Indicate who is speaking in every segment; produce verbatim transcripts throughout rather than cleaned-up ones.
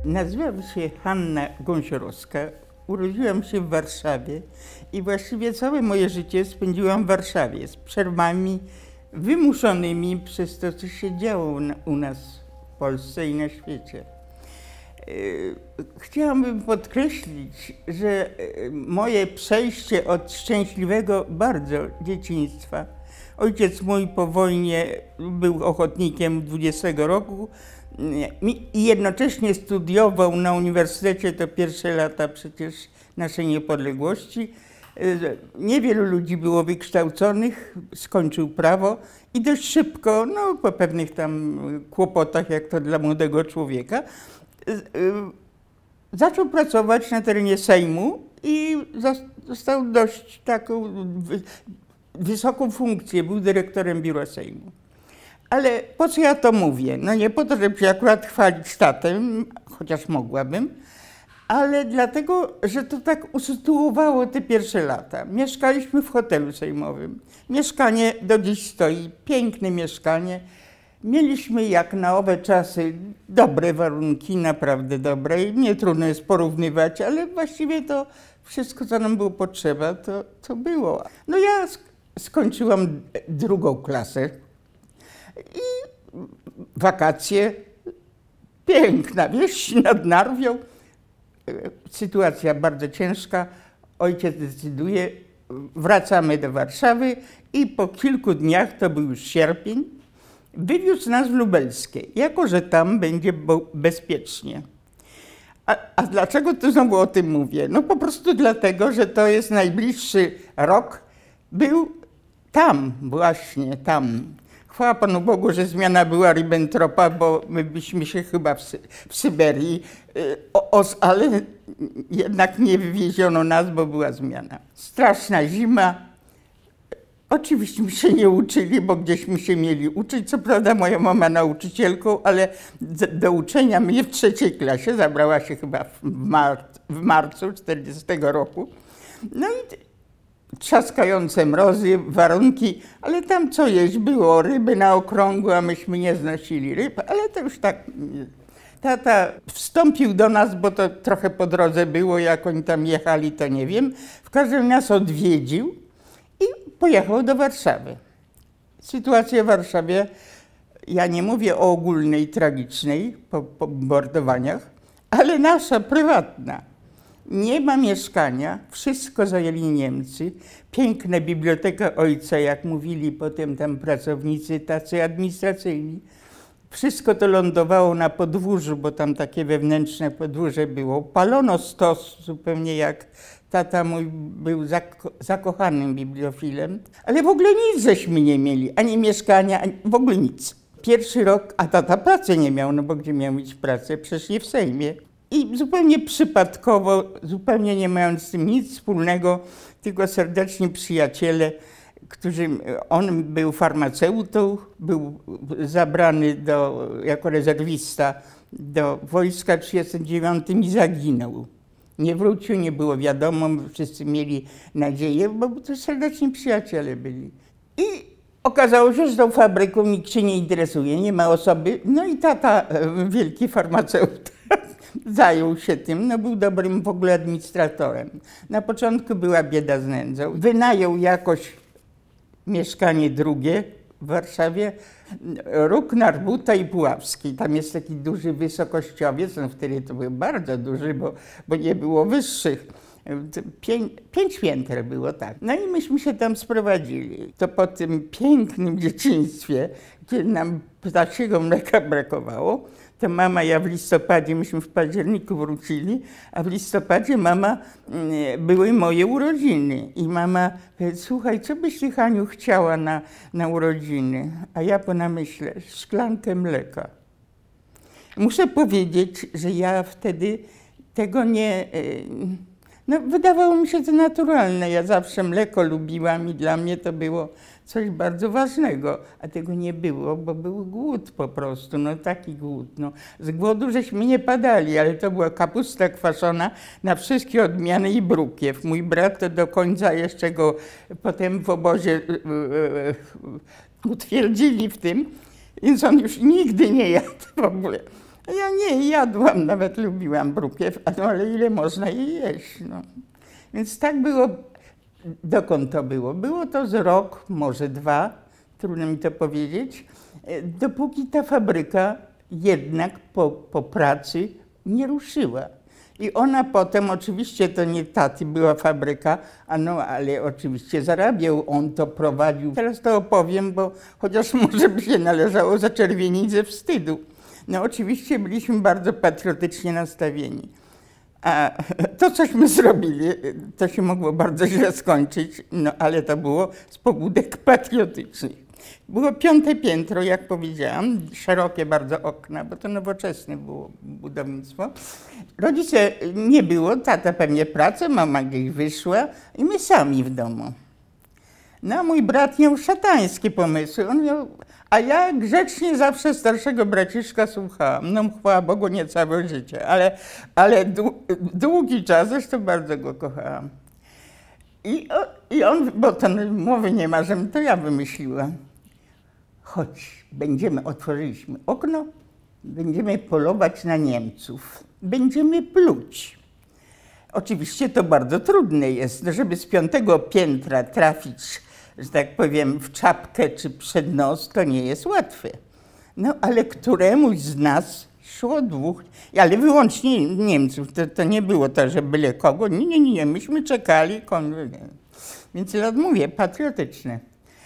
Speaker 1: Nazywam się Hanna Gąsiorowska, urodziłam się w Warszawie i właściwie całe moje życie spędziłam w Warszawie z przerwami wymuszonymi przez to, co się działo u nas w Polsce i na świecie. Chciałabym podkreślić, że moje przejście od szczęśliwego bardzo dzieciństwa. Ojciec mój po wojnie był ochotnikiem dwudziestego roku i jednocześnie studiował na uniwersytecie, to pierwsze lata przecież naszej niepodległości. Niewielu ludzi było wykształconych, skończył prawo i dość szybko, no po pewnych tam kłopotach, jak to dla młodego człowieka, zaczął pracować na terenie Sejmu i dostał dość taką wysoką funkcję, był dyrektorem biura Sejmu. Ale po co ja to mówię? No nie po to, żeby się akurat chwalić tatem, chociaż mogłabym, ale dlatego, że to tak usytuowało te pierwsze lata. Mieszkaliśmy w hotelu sejmowym. Mieszkanie do dziś stoi, piękne mieszkanie. Mieliśmy jak na owe czasy dobre warunki, naprawdę dobre. Nie trudno jest porównywać, ale właściwie to wszystko, co nam było potrzeba, to, to było. No ja skończyłam drugą klasę i wakacje, piękna wieś nad Narwią. Sytuacja bardzo ciężka. Ojciec decyduje, wracamy do Warszawy i po kilku dniach, to był już sierpień, wywiózł nas w Lubelskie, jako że tam będzie bezpiecznie. A, a dlaczego tu znowu o tym mówię? No po prostu dlatego, że to jest najbliższy rok. Był tam, właśnie tam. Chwała Panu Bogu, że zmiana była Ribbentropa, bo my byśmy się chyba w, Sy w Syberii, o, os, ale jednak nie wywieziono nas, bo była zmiana. Straszna zima. Oczywiście się nie uczyli, bo gdzieśmy się mieli uczyć. Co prawda moja mama nauczycielką, ale do uczenia mnie w trzeciej klasie zabrała się chyba w, mar w marcu czterdziestego roku. No i trzaskające mrozy, warunki, ale tam co jeść było, ryby na okrągło, a myśmy nie znosili ryb, ale to już tak. Tata wstąpił do nas, bo to trochę po drodze było, jak oni tam jechali, to nie wiem. W każdym razie nas odwiedził i pojechał do Warszawy. Sytuacja w Warszawie, ja nie mówię o ogólnej, tragicznej, po, po bombardowaniach, ale nasza prywatna. Nie ma mieszkania, wszystko zajęli Niemcy. Piękna biblioteka ojca, jak mówili potem tam pracownicy tacy administracyjni. Wszystko to lądowało na podwórzu, bo tam takie wewnętrzne podwórze było. Palono stos, zupełnie jak tata mój był zako zakochanym bibliofilem. Ale w ogóle nic żeśmy nie mieli, ani mieszkania, ani w ogóle nic. Pierwszy rok, a tata pracy nie miał, no bo gdzie miał mieć pracę? Przecież nie w Sejmie. I zupełnie przypadkowo, zupełnie nie mając z tym nic wspólnego, tylko serdeczni przyjaciele, którzy, on był farmaceutą, był zabrany do, jako rezerwista do wojska w trzydziestym dziewiątym i zaginął. Nie wrócił, nie było wiadomo, wszyscy mieli nadzieję, bo to serdeczni przyjaciele byli. I okazało się, że tą fabryką nikt się nie interesuje, nie ma osoby. No i tata, wielki farmaceuta, zajął się tym, no był dobrym w ogóle administratorem. Na początku była bieda z nędzą. Wynajął jakoś mieszkanie drugie w Warszawie, róg Narbuta i Puławski. Tam jest taki duży wysokościowiec, no wtedy to był bardzo duży, bo, bo nie było wyższych. Pię pięć pięter było, tak. No i myśmy się tam sprowadzili. To po tym pięknym dzieciństwie, kiedy nam ptasiego mleka brakowało, to mama, ja w listopadzie, myśmy w październiku wrócili, a w listopadzie mama, były moje urodziny. I mama powie, słuchaj, co byś ty, Haniu, chciała na, na urodziny? A ja po namyśle, szklankę mleka. Muszę powiedzieć, że ja wtedy tego nie... No, wydawało mi się to naturalne. Ja zawsze mleko lubiłam i dla mnie to było coś bardzo ważnego, a tego nie było, bo był głód po prostu, no taki głód. No. Z głodu żeśmy nie padali, ale to była kapusta kwaszona na wszystkie odmiany i brukiew. Mój brat to do końca jeszcze go potem w obozie utwierdzili w tym, więc on już nigdy nie jadł w ogóle. A ja nie jadłam, nawet lubiłam brukiew, no ale ile można jej jeść, no. Więc tak było, dokąd to było? Było to z rok, może dwa, trudno mi to powiedzieć, dopóki ta fabryka jednak po, po pracy nie ruszyła. I ona potem, oczywiście to nie taty była fabryka, a no ale oczywiście zarabiał, on to prowadził. Teraz to opowiem, bo chociaż może by się należało zaczerwienić ze wstydu. No oczywiście byliśmy bardzo patriotycznie nastawieni. A to, cośmy zrobili, to się mogło bardzo źle skończyć, no ale to było z pobudek patriotycznych. Było piąte piętro, jak powiedziałam, szerokie bardzo okna, bo to nowoczesne było budownictwo. Rodzice nie było, tata pewnie pracę, mama gdzieś wyszła i my sami w domu. No a mój brat miał szatańskie pomysły, on miał, a ja grzecznie zawsze starszego braciszka słuchałam. No chwała Bogu, nie całe życie, ale, ale długi czas, zresztą bardzo go kochałam. I, I on, bo to mowy nie ma, żebym to ja wymyśliła. Chodź, będziemy, otworzyliśmy okno, będziemy polować na Niemców, będziemy pluć. Oczywiście to bardzo trudne jest, żeby z piątego piętra trafić, że tak powiem, w czapkę czy przed nos, to nie jest łatwe. No ale któremuś z nas szło dwóch, ale wyłącznie Niemców, to, to nie było to, że byle kogo, nie, nie, nie, myśmy czekali, więc lat mówię, patriotyczne.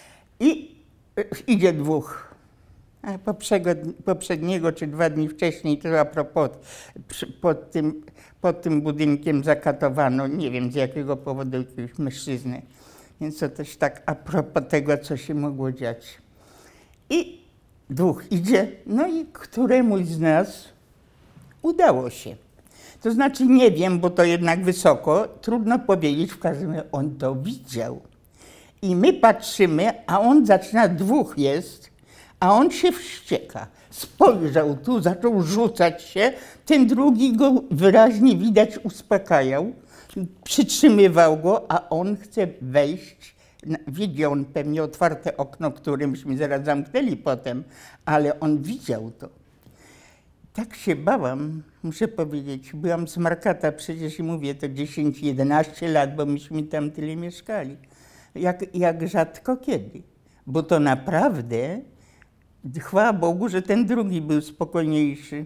Speaker 1: I idzie dwóch, a poprzedniego, poprzedniego czy dwa dni wcześniej, to a propos, pod tym, pod tym budynkiem zakatowano, nie wiem z jakiego powodu, jakiegoś mężczyznę. Więc to też tak a propos tego, co się mogło dziać. I dwóch idzie, no i któremuś z nas udało się. To znaczy nie wiem, bo to jednak wysoko, trudno powiedzieć, w każdym razie on to widział. I my patrzymy, a on zaczyna, dwóch jest, a on się wścieka. Spojrzał tu, zaczął rzucać się, ten drugi go wyraźnie widać uspokajał, przytrzymywał go, a on chce wejść. Widział on pewnie otwarte okno, które myśmy zaraz zamknęli potem, ale on widział to. Tak się bałam, muszę powiedzieć. Byłam smarkata przecież i mówię, to dziesięć jedenaście lat, bo myśmy tam tyle mieszkali. Jak, jak rzadko kiedy. Bo to naprawdę, chwała Bogu, że ten drugi był spokojniejszy.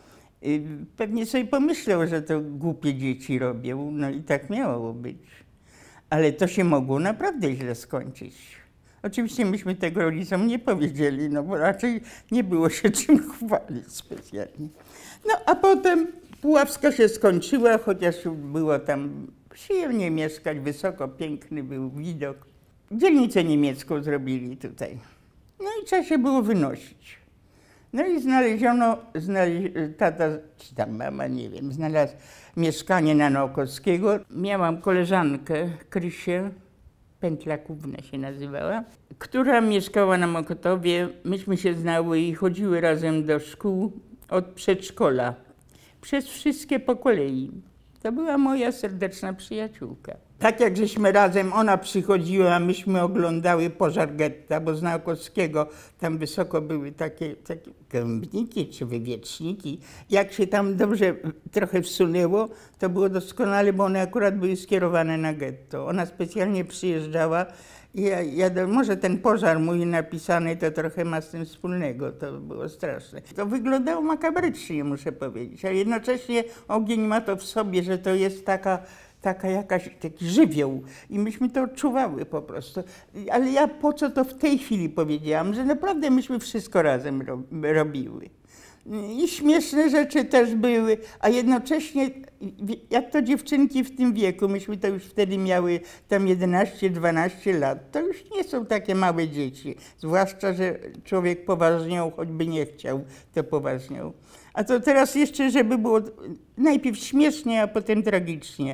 Speaker 1: Pewnie sobie pomyślał, że to głupie dzieci robią, no i tak miało być. Ale to się mogło naprawdę źle skończyć. Oczywiście myśmy tego rodzicom nie powiedzieli, no bo raczej nie było się czym chwalić specjalnie. No a potem Puławska się skończyła, chociaż było tam przyjemnie mieszkać, wysoko, piękny był widok. Dzielnicę niemiecką zrobili tutaj. No i trzeba się było wynosić. No i znaleziono, znaleź, tata, czy tam mama, nie wiem, znalazł mieszkanie na Nałkowskiego. Miałam koleżankę, Krysię, Pętlakówna się nazywała, która mieszkała na Mokotowie. Myśmy się znały i chodziły razem do szkół od przedszkola. Przez wszystkie po kolei. To była moja serdeczna przyjaciółka. Tak jak żeśmy razem, ona przychodziła, a myśmy oglądały pożar getta, bo z Nałkowskiego tam wysoko były takie, takie gębniki czy wywieczniki. Jak się tam dobrze trochę wsunęło, to było doskonale, bo one akurat były skierowane na getto. Ona specjalnie przyjeżdżała i ja, ja, może ten pożar mój napisany to trochę ma z tym wspólnego, to było straszne. To wyglądało makabrycznie, muszę powiedzieć, a jednocześnie ogień ma to w sobie, że to jest taka taka jakaś, taki żywioł i myśmy to odczuwały po prostu. Ale ja po co to w tej chwili powiedziałam, że naprawdę myśmy wszystko razem ro robiły. I śmieszne rzeczy też były, a jednocześnie jak to dziewczynki w tym wieku, myśmy to już wtedy miały tam jedenaście dwanaście lat, to już nie są takie małe dzieci. Zwłaszcza, że człowiek poważniał, choćby nie chciał, to poważniał. A to teraz jeszcze, żeby było najpierw śmiesznie, a potem tragicznie.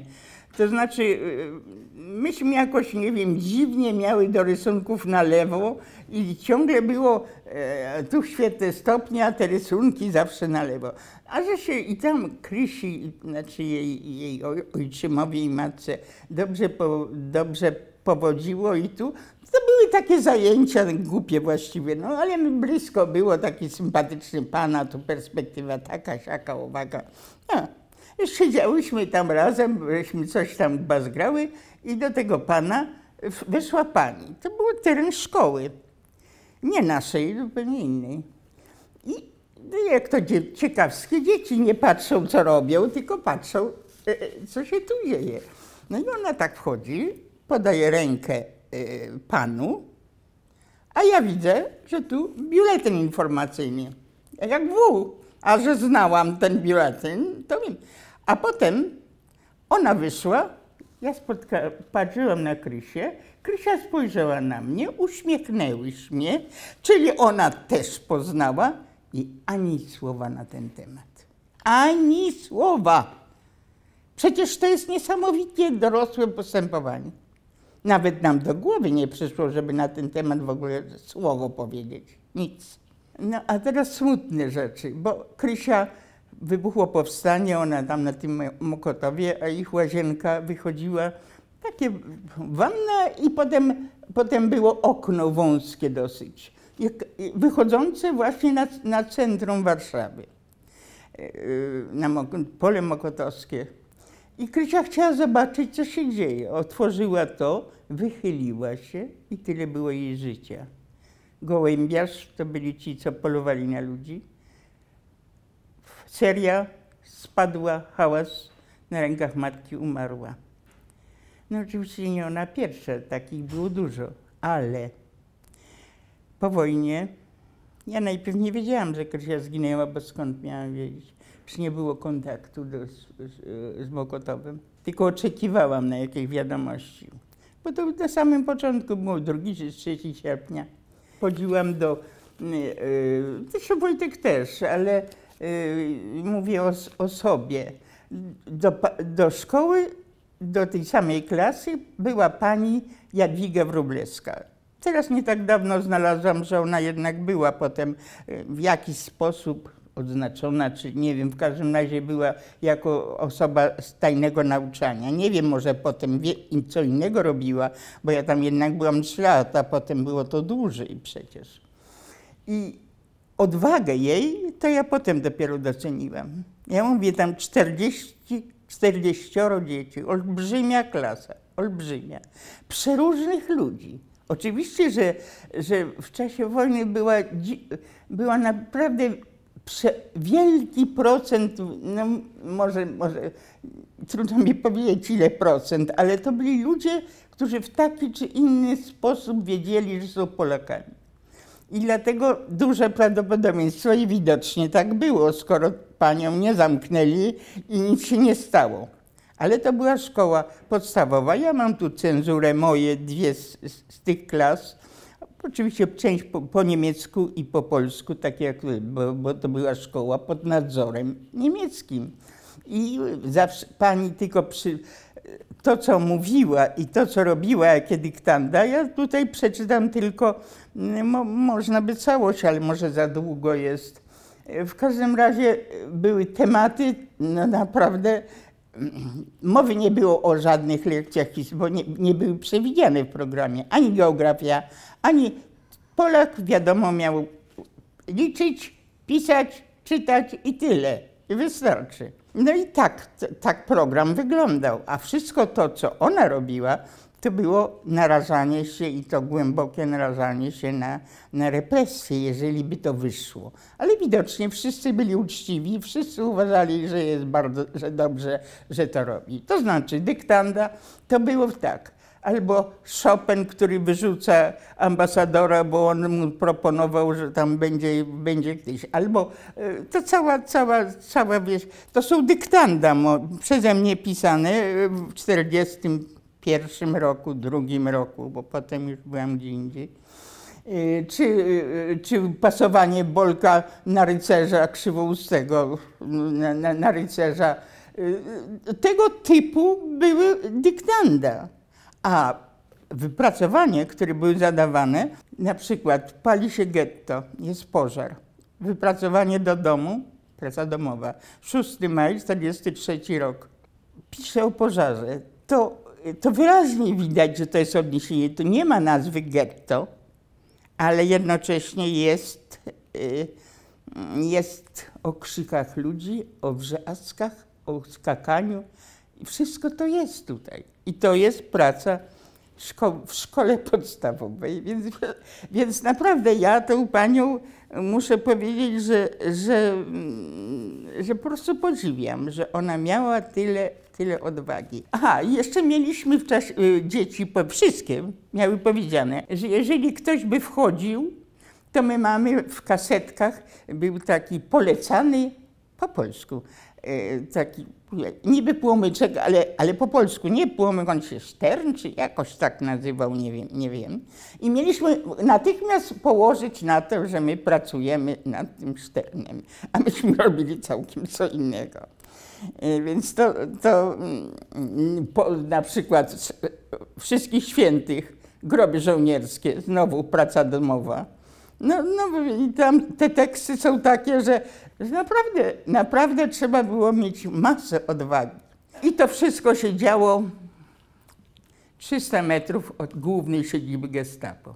Speaker 1: To znaczy, myśmy jakoś, nie wiem, dziwnie miały do rysunków na lewo i ciągle było e, tu świetne stopnie, a te rysunki zawsze na lewo. A że się i tam Krysi, znaczy jej, jej ojczymowi i matce dobrze, po, dobrze powodziło i tu, to były takie zajęcia głupie właściwie, no ale blisko było, taki sympatyczny pan, a tu perspektywa taka, siaka, owaka. No. Siedziałyśmy tam razem, żeśmy coś tam bazgrały i do tego pana weszła pani. To był teren szkoły, nie naszej, zupełnie innej. I jak to ciekawskie, dzieci nie patrzą, co robią, tylko patrzą, co się tu dzieje. No i ona tak wchodzi, podaje rękę panu, a ja widzę, że tu biuletyn informacyjny, jak W. A że znałam ten biuletyn, to wiem. A potem ona wyszła, ja spotka- patrzyłam na Krysię, Krysia spojrzała na mnie, uśmiechnęłyśmy, czyli ona też poznała i ani słowa na ten temat. Ani słowa. Przecież to jest niesamowicie dorosłe postępowanie. Nawet nam do głowy nie przyszło, żeby na ten temat w ogóle słowo powiedzieć. Nic. No a teraz smutne rzeczy, bo Krysia, wybuchło powstanie, ona tam na tym Mokotowie, a ich łazienka wychodziła, takie wanna i potem, potem było okno wąskie dosyć, wychodzące właśnie na, na centrum Warszawy, na Mok pole mokotowskie. I Krysia chciała zobaczyć, co się dzieje. Otworzyła to, wychyliła się i tyle było jej życia. Gołębiarz to byli ci, co polowali na ludzi. Seria spadła, hałas, na rękach matki umarła. No oczywiście nie ona pierwsza, takich było dużo, ale po wojnie ja najpierw nie wiedziałam, że Krysia zginęła, bo skąd miałam wiedzieć? Przecież nie było kontaktu do, z, z, z Mokotowem, tylko oczekiwałam na jakieś wiadomości. Bo to na samym początku było drugiego czy trzeciego sierpnia. Chodziłam do, yy, zresztą Wojtek też, ale yy, mówię o, o sobie. Do, do szkoły, do tej samej klasy była pani Jadwiga Wróblewska. Teraz nie tak dawno znalazłam, że ona jednak była potem w jakiś sposób odznaczona, czy nie wiem, w każdym razie była jako osoba z tajnego nauczania. Nie wiem, może potem wie, co innego robiła, bo ja tam jednak byłam trzy lata, potem było to dłużej przecież. I odwagę jej to ja potem dopiero doceniłam. Ja mówię, tam czterdzieści, czterdzieścioro dzieci, olbrzymia klasa, olbrzymia, przeróżnych ludzi. Oczywiście, że, że w czasie wojny była, była naprawdę wielki procent, no może, może trudno mi powiedzieć ile procent, ale to byli ludzie, którzy w taki czy inny sposób wiedzieli, że są Polakami. I dlatego duże prawdopodobieństwo i widocznie tak było, skoro panią nie zamknęli i nic się nie stało. Ale to była szkoła podstawowa. Ja mam tu cenzurę moje, dwie z, z tych klas. Oczywiście część po, po niemiecku i po polsku, tak jak, bo, bo to była szkoła pod nadzorem niemieckim. I zawsze pani tylko przy, to, co mówiła i to, co robiła, jakie dyktanda, ja tutaj przeczytam tylko, mo, można by całość, ale może za długo jest. W każdym razie były tematy, no naprawdę, mowy nie było o żadnych lekcjach, bo nie, nie były przewidziane w programie, ani geografia, ani Polak, wiadomo, miał liczyć, pisać, czytać i tyle. I wystarczy. No i tak, tak program wyglądał, a wszystko to, co ona robiła, to było narażanie się i to głębokie narażanie się na, na represje, jeżeli by to wyszło. Ale widocznie wszyscy byli uczciwi, wszyscy uważali, że jest bardzo, że dobrze, że to robi. To znaczy dyktanda to było tak, albo Chopin, który wyrzuca ambasadora, bo on mu proponował, że tam będzie, będzie gdzieś, albo to cała, cała, cała wieś, to są dyktanda przeze mnie pisane w czterdziestym pierwszym roku, drugim roku, bo potem już byłam gdzie indziej. Czy, czy pasowanie Bolka na rycerza krzywoustego, na, na, na rycerza Tego typu były dyktanda. A wypracowanie, które były zadawane, na przykład pali się getto, jest pożar. Wypracowanie do domu, praca domowa, szóstego maja czterdziesty trzeci rok. Pisze o pożarze. To, to wyraźnie widać, że to jest odniesienie. Tu nie ma nazwy getto, ale jednocześnie jest, jest o krzykach ludzi, o wrzaskach, o skakaniu. I wszystko to jest tutaj. I to jest praca szko w szkole podstawowej. Więc, więc naprawdę ja tę panią muszę powiedzieć, że, że, że po prostu podziwiam, że ona miała tyle, tyle odwagi. Aha, jeszcze mieliśmy w czasie, dzieci, po, wszystkie miały powiedziane, że jeżeli ktoś by wchodził, to my mamy w kasetkach, był taki polecany po polsku, taki niby płomyczek, ale, ale po polsku, nie płomyk, on się Stern, czy jakoś tak nazywał, nie wiem, nie wiem. I mieliśmy natychmiast położyć na to, że my pracujemy nad tym Sternem, a myśmy robili całkiem co innego. Więc to, to po, na przykład Wszystkich Świętych, groby żołnierskie, znowu praca domowa. No, no i tam te teksty są takie, że, że naprawdę, naprawdę trzeba było mieć masę odwagi. I to wszystko się działo trzysta metrów od głównej siedziby Gestapo.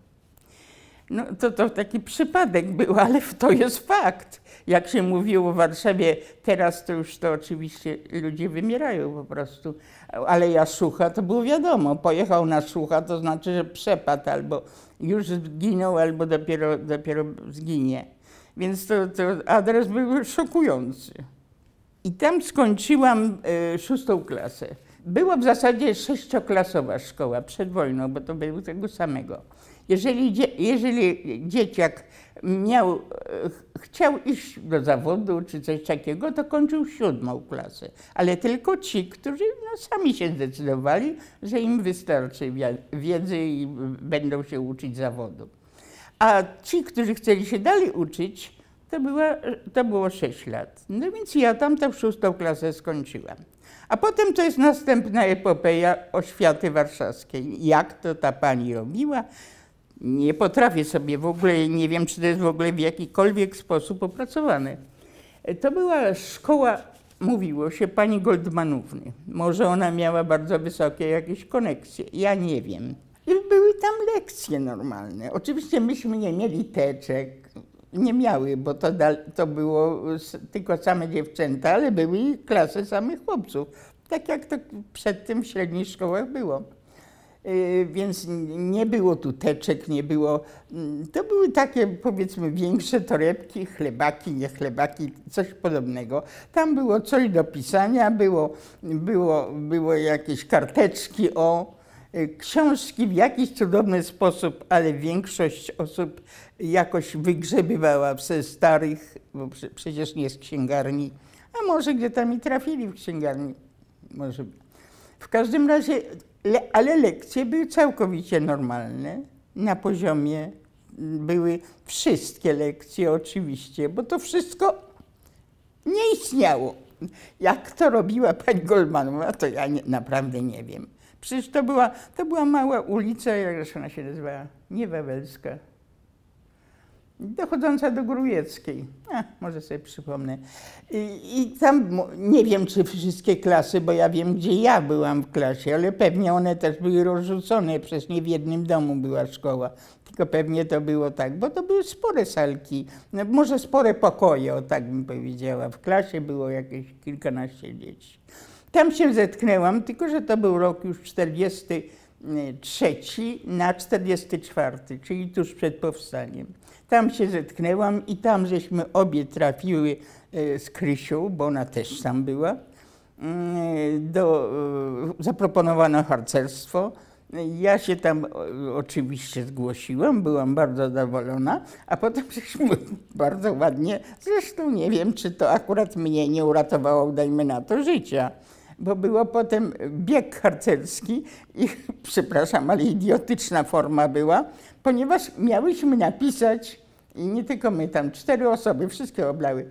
Speaker 1: No to, to taki przypadek był, ale to jest fakt. Jak się mówiło w Warszawie, teraz to już to oczywiście ludzie wymierają po prostu. Ale ja Szucha, to było wiadomo, pojechał na Szucha, to znaczy, że przepadł albo już zginął, albo dopiero, dopiero zginie. Więc to, to adres był szokujący. I tam skończyłam y, szóstą klasę. Była w zasadzie sześcioklasowa szkoła przed wojną, bo to było tego samego. Jeżeli, dzie jeżeli dzieciak miał, chciał iść do zawodu czy coś takiego, to kończył siódmą klasę. Ale tylko ci, którzy no, sami się zdecydowali, że im wystarczy wiedzy i będą się uczyć zawodu. A ci, którzy chcieli się dalej uczyć, to, była, to było sześć lat. No więc ja tam tę szóstą klasę skończyłam. A potem to jest następna epopeja oświaty warszawskiej. Jak to ta pani robiła? Nie potrafię sobie w ogóle, nie wiem, czy to jest w ogóle w jakikolwiek sposób opracowane. To była szkoła, mówiło się, pani Goldmanówny. Może ona miała bardzo wysokie jakieś koneksje, ja nie wiem. I były tam lekcje normalne. Oczywiście myśmy nie mieli teczek, nie miały, bo to, to było tylko same dziewczęta, ale były klasy samych chłopców. Tak jak to przedtem w średnich szkołach było. Yy, więc nie było tu teczek, nie było, to były takie powiedzmy większe torebki, chlebaki, nie chlebaki, coś podobnego. Tam było coś do pisania, było, było, było jakieś karteczki o yy, książki w jakiś cudowny sposób, ale większość osób jakoś wygrzebywała ze starych, bo przecież nie z księgarni, a może gdzie tam i trafili w księgarni, może. W każdym razie, le, ale lekcje były całkowicie normalne, na poziomie były wszystkie lekcje oczywiście, bo to wszystko nie istniało. Jak to robiła pani Goldmanowa, to ja nie, naprawdę nie wiem. Przecież to była, to była mała ulica, jak ona się nazywała, nie Wawelska, dochodząca do Grójeckiej. A, może sobie przypomnę. I, I tam, nie wiem, czy wszystkie klasy, bo ja wiem, gdzie ja byłam w klasie, ale pewnie one też były rozrzucone, przecież nie w jednym domu była szkoła, tylko pewnie to było tak, bo to były spore salki, no, może spore pokoje, o tak bym powiedziała. W klasie było jakieś kilkanaście dzieci. Tam się zetknęłam, tylko że to był rok już czterdziesty trzeci na czterdziesty czwarty, czyli tuż przed powstaniem. Tam się zetknęłam i tam żeśmy obie trafiły z Krysią, bo ona też tam była. Do, zaproponowano harcerstwo. Ja się tam oczywiście zgłosiłam, byłam bardzo zadowolona, a potem żeśmy bardzo ładnie, zresztą nie wiem, czy to akurat mnie nie uratowało, dajmy na to, życia. Bo było potem bieg harcerski i, przepraszam, ale idiotyczna forma była, ponieważ miałyśmy napisać I nie tylko my tam, cztery osoby, wszystkie oblały.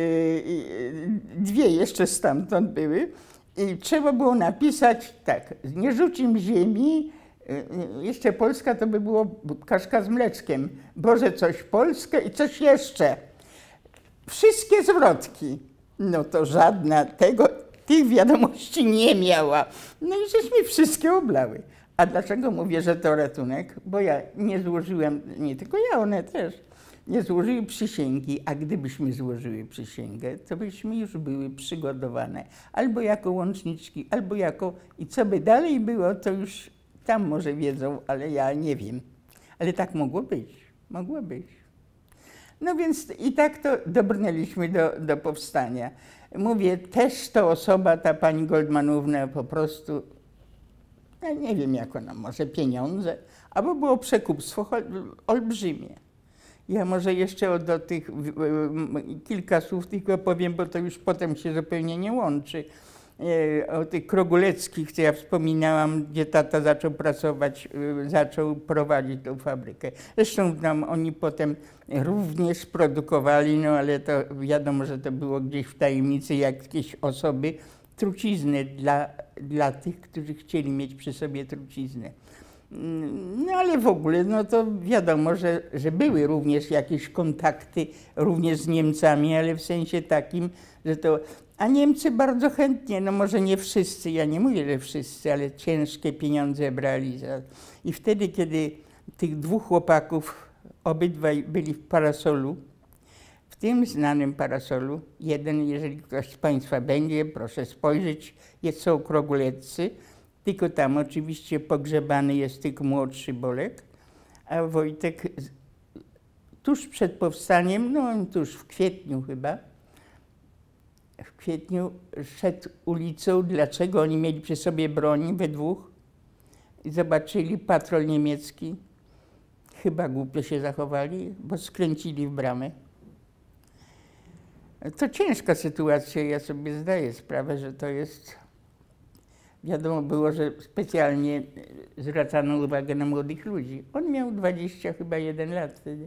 Speaker 1: Dwie jeszcze stamtąd były. I trzeba było napisać tak, nie rzucim ziemi, jeszcze Polska to by było kaszka z mleczkiem. Boże, coś Polskę i coś jeszcze. Wszystkie zwrotki. No to żadna tego, tych wiadomości nie miała. No i żeśmy wszystkie oblały. A dlaczego mówię, że to ratunek? Bo ja nie złożyłem, nie tylko ja, one też, nie złożyły przysięgi, a gdybyśmy złożyły przysięgę, to byśmy już były przygotowane. Albo jako łączniczki, albo jako... I co by dalej było, to już tam może wiedzą, ale ja nie wiem. Ale tak mogło być, mogło być. No więc i tak to dobrnęliśmy do, do powstania. Mówię, też to osoba, ta pani Goldmanówna po prostu, ja nie wiem jak ona, może pieniądze, albo było przekupstwo olbrzymie. Ja może jeszcze do tych kilka słów tylko powiem, bo to już potem się zupełnie nie łączy. O tych Kroguleckich, co ja wspominałam, gdzie tata zaczął pracować, zaczął prowadzić tą fabrykę. Zresztą tam oni potem również produkowali, no ale to wiadomo, że to było gdzieś w tajemnicy jakieś osoby, trucizny dla, dla tych, którzy chcieli mieć przy sobie truciznę. No ale w ogóle, no to wiadomo, że, że były również jakieś kontakty, również z Niemcami, ale w sensie takim, że to... A Niemcy bardzo chętnie, no może nie wszyscy, ja nie mówię, że wszyscy, ale ciężkie pieniądze brali. Za... I wtedy, kiedy tych dwóch chłopaków, obydwaj byli w parasolu, w tym znanym parasolu, jeden, jeżeli ktoś z Państwa będzie, proszę spojrzeć, jest, są Kroguleccy, tylko tam oczywiście pogrzebany jest tylko młodszy Bolek, a Wojtek tuż przed powstaniem, no tuż w kwietniu chyba, w kwietniu szedł ulicą. Dlaczego? Oni mieli przy sobie broń we dwóch i zobaczyli patrol niemiecki. Chyba głupio się zachowali, bo skręcili w bramę. To ciężka sytuacja, ja sobie zdaję sprawę, że to jest... Wiadomo było, że specjalnie zwracano uwagę na młodych ludzi. On miał dwadzieścia chyba jeden lat wtedy.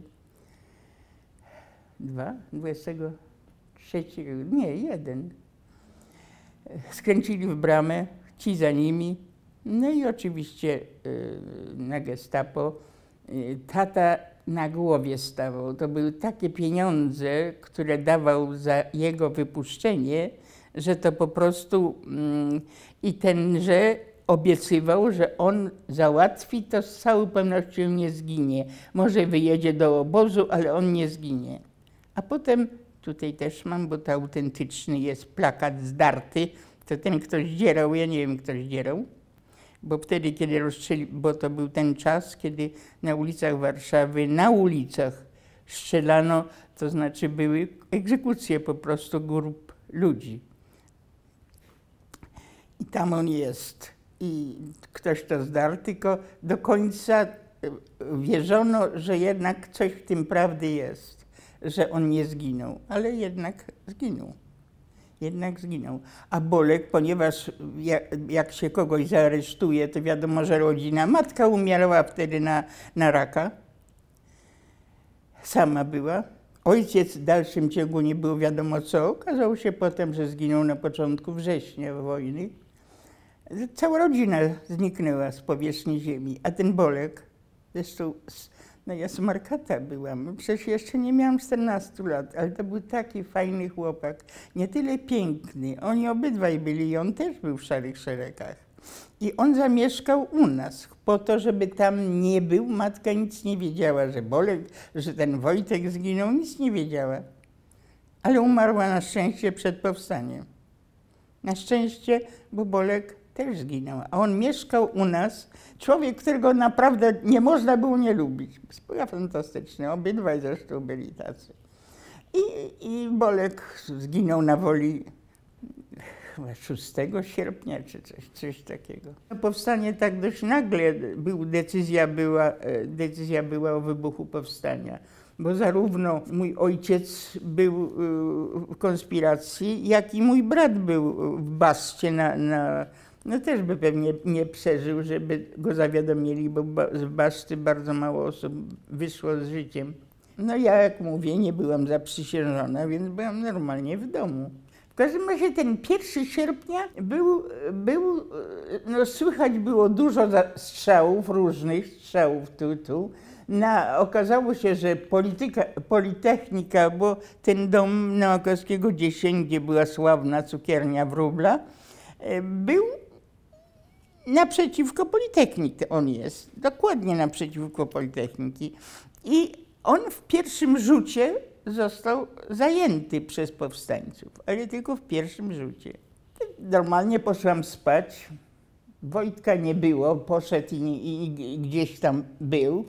Speaker 1: Dwa? Dwudziestego trzeciego? Nie, jeden. Skręcili w bramę, ci za nimi. No i oczywiście yy, na gestapo. Yy, tata na głowie stawał. To były takie pieniądze, które dawał za jego wypuszczenie, że to po prostu mm, i tenże obiecywał, że on załatwi, to z całą pewnością nie zginie. Może wyjedzie do obozu, ale on nie zginie. A potem, tutaj też mam, bo to autentyczny jest plakat zdarty, to ten ktoś dzierał, ja nie wiem, ktoś dzierał, bo wtedy, kiedy rozstrzeli, bo to był ten czas, kiedy na ulicach Warszawy, na ulicach strzelano, to znaczy były egzekucje po prostu grup ludzi. I tam on jest. I ktoś to zdarł, tylko do końca wierzono, że jednak coś w tym prawdy jest, że on nie zginął, ale jednak zginął. Jednak zginął. A Bolek, ponieważ jak, jak się kogoś zaaresztuje, to wiadomo, że rodzina, matka umierała wtedy na, na raka, sama była. Ojciec w dalszym ciągu nie było wiadomo co. Okazało się potem, że zginął na początku września wojny. Cała rodzina zniknęła z powierzchni ziemi, a ten Bolek, zresztą no ja smarkata byłam, przecież jeszcze nie miałam czternastu lat, ale to był taki fajny chłopak, nie tyle piękny, oni obydwaj byli i on też był w Szarych Szeregach. I on zamieszkał u nas po to, żeby tam nie był. Matka nic nie wiedziała, że Bolek, że ten Wojtek zginął, nic nie wiedziała. Ale umarła na szczęście przed powstaniem. Na szczęście, bo Bolek też zginął, a on mieszkał u nas. Człowiek, którego naprawdę nie można było nie lubić. Była fantastyczny, obydwaj zresztą byli tacy. I, i Bolek zginął na woli chyba szóstego sierpnia, czy coś, coś takiego. Powstanie tak dość nagle, był, decyzja, była, decyzja była o wybuchu powstania, bo zarówno mój ojciec był w konspiracji, jak i mój brat był w Bascie na, na no też by pewnie nie przeżył, żeby go zawiadomili, bo z Baszty bardzo mało osób wyszło z życiem. No ja, jak mówię, nie byłam zaprzysiężona, więc byłam normalnie w domu. W każdym razie ten pierwszego sierpnia był, był, no słychać było dużo strzałów, różnych strzałów tu, tu. Na, okazało się, że polityka, Politechnika, bo ten dom Noakowskiego dziesięć, gdzie była sławna cukiernia Wróbla, był naprzeciwko Politechniki, on jest, dokładnie naprzeciwko Politechniki. I on w pierwszym rzucie został zajęty przez powstańców, ale tylko w pierwszym rzucie. Normalnie poszłam spać, Wojtka nie było, poszedł i, i, i gdzieś tam był.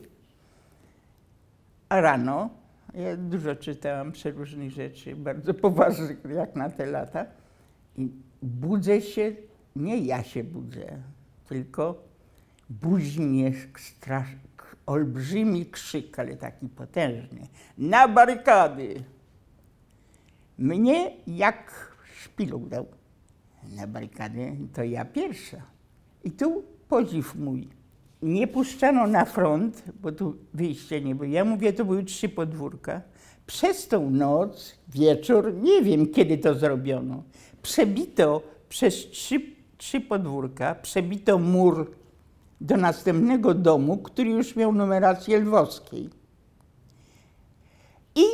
Speaker 1: A rano, ja dużo czytałam przeróżnych rzeczy, bardzo poważnych jak na te lata, i budzę się, nie ja się budzę, tylko budzi mnie strasz, olbrzymi krzyk, ale taki potężny. Na barykady! Mnie jak szpilą dał. Na barykady to ja pierwsza. I tu podziw mój. Nie puszczano na front, bo tu wyjścia nie było. Ja mówię, to były trzy podwórka. Przez tą noc, wieczór, nie wiem kiedy to zrobiono, przebito przez trzy, trzy podwórka, przebito mur do następnego domu, który już miał numerację lwowskiej. I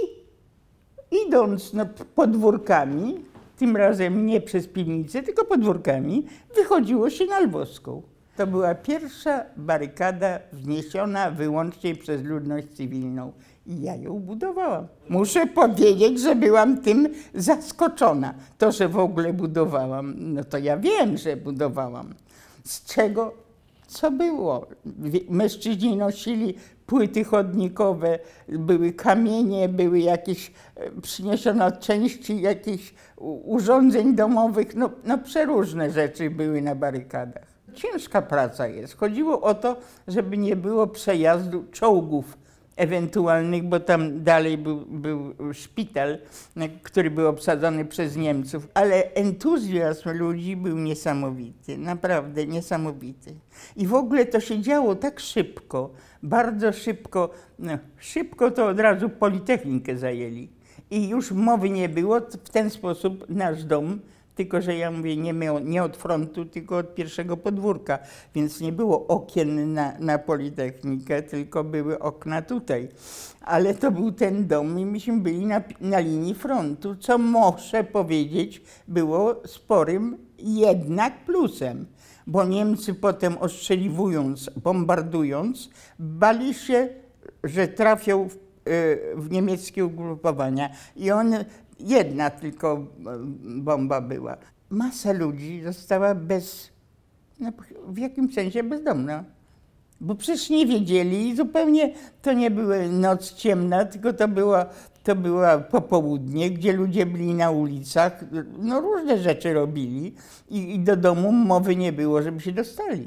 Speaker 1: idąc no, podwórkami, tym razem nie przez piwnicę, tylko podwórkami, wychodziło się na Lwowską. To była pierwsza barykada wzniesiona wyłącznie przez ludność cywilną. I ja ją budowałam. Muszę powiedzieć, że byłam tym zaskoczona. To, że w ogóle budowałam, no to ja wiem, że budowałam. Z czego? Co było? Mężczyźni nosili płyty chodnikowe, były kamienie, były jakieś, przyniesiono części jakichś urządzeń domowych, no, no przeróżne rzeczy były na barykadach. Ciężka praca jest. Chodziło o to, żeby nie było przejazdu czołgów ewentualnych, bo tam dalej był, był szpital, który był obsadzony przez Niemców. Ale entuzjazm ludzi był niesamowity, naprawdę niesamowity. I w ogóle to się działo tak szybko, bardzo szybko. No, szybko to od razu Politechnikę zajęli. I już mowy nie było, w ten sposób nasz dom, tylko że ja mówię nie, miał, nie od frontu, tylko od pierwszego podwórka, więc nie było okien na, na Politechnikę, tylko były okna tutaj. Ale to był ten dom i myśmy byli na, na linii frontu, co muszę powiedzieć było sporym jednak plusem, bo Niemcy potem ostrzeliwując, bombardując, bali się, że trafią w, w niemieckie ugrupowania i on jedna tylko bomba była. Masa ludzi została bez, no, w jakimś sensie bezdomna, bo przecież nie wiedzieli i zupełnie to nie była noc ciemna, tylko to była, to była popołudnie, gdzie ludzie byli na ulicach, no różne rzeczy robili i, i do domu mowy nie było, żeby się dostali.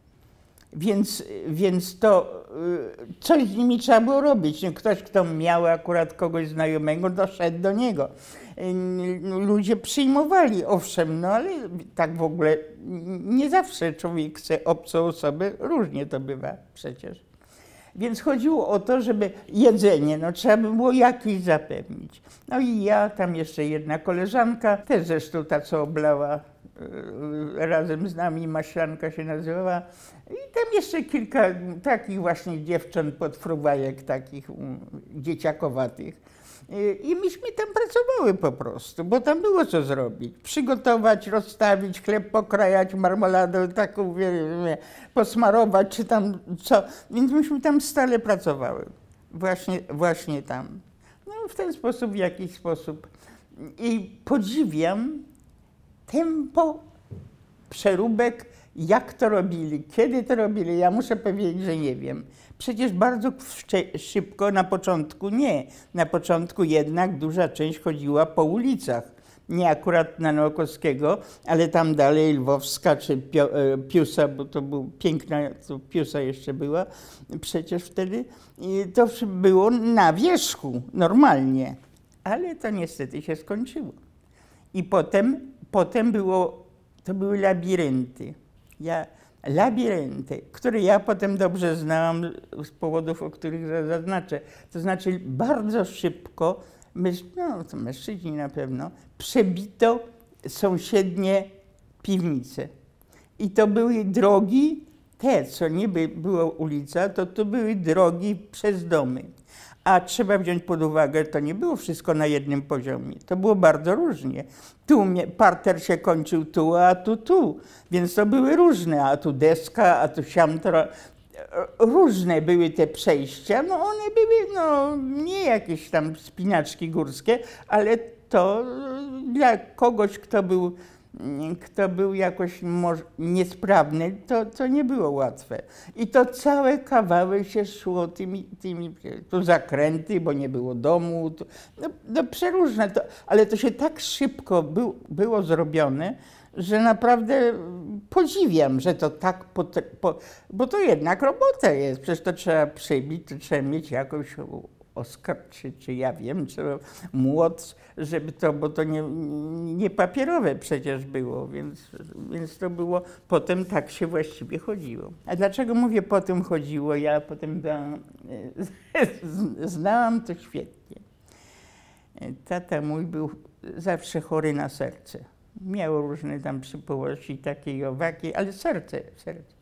Speaker 1: Więc, więc to coś z nimi trzeba było robić. Ktoś, kto miał akurat kogoś znajomego, doszedł do niego. Ludzie przyjmowali, owszem, no ale tak w ogóle nie zawsze człowiek chce obcą osobę, różnie to bywa przecież. Więc chodziło o to, żeby jedzenie, no trzeba by było jakieś zapewnić. No i ja, tam jeszcze jedna koleżanka, też zresztą ta, co oblała razem z nami, Maślanka się nazywała, i tam jeszcze kilka takich właśnie dziewcząt podfruwajek, takich dzieciakowatych. I myśmy tam pracowały po prostu, bo tam było co zrobić. Przygotować, rozstawić, chleb pokrajać, marmoladę taką, wie, wie, posmarować, czy tam co. Więc myśmy tam stale pracowały. Właśnie, właśnie tam. No w ten sposób, w jakiś sposób. I podziwiam tempo przeróbek, jak to robili, kiedy to robili. Ja muszę powiedzieć, że nie wiem. Przecież bardzo szybko, na początku nie. Na początku jednak duża część chodziła po ulicach. Nie akurat na Noakowskiego, ale tam dalej Lwowska czy Piusa, bo to był piękna, to Piusa jeszcze była przecież wtedy. I to było na wierzchu, normalnie. Ale to niestety się skończyło. I potem, potem było, to były labirynty. Ja Labirynty, które ja potem dobrze znałam z powodów, o których zaznaczę. To znaczy bardzo szybko, no to mężczyźni na pewno, przebito sąsiednie piwnice. I to były drogi, te co niby była ulica, to to były drogi przez domy. A trzeba wziąć pod uwagę, to nie było wszystko na jednym poziomie. To było bardzo różnie. Tu parter się kończył tu, a tu tu. Więc to były różne, a tu deska, a tu siamtra. Różne były te przejścia. No one były no, nie jakieś tam wspinaczki górskie, ale to dla kogoś, kto był kto był jakoś niesprawny, to, to nie było łatwe. I to całe kawały się szło tymi, tymi tu zakręty, bo nie było domu, to, no, no przeróżne, to, ale to się tak szybko był, było zrobione, że naprawdę podziwiam, że to tak, po, po, bo to jednak robota jest, przecież to trzeba przebić, to trzeba mieć jakąś Oskar, czy, czy ja wiem, czy młot, żeby to, bo to nie, nie papierowe przecież było, więc, więc to było, potem tak się właściwie chodziło. A dlaczego mówię potem chodziło? Ja potem da, znałam to świetnie. Tata mój był zawsze chory na serce. Miał różne tam przypłości, takie i owaki, ale serce, serce.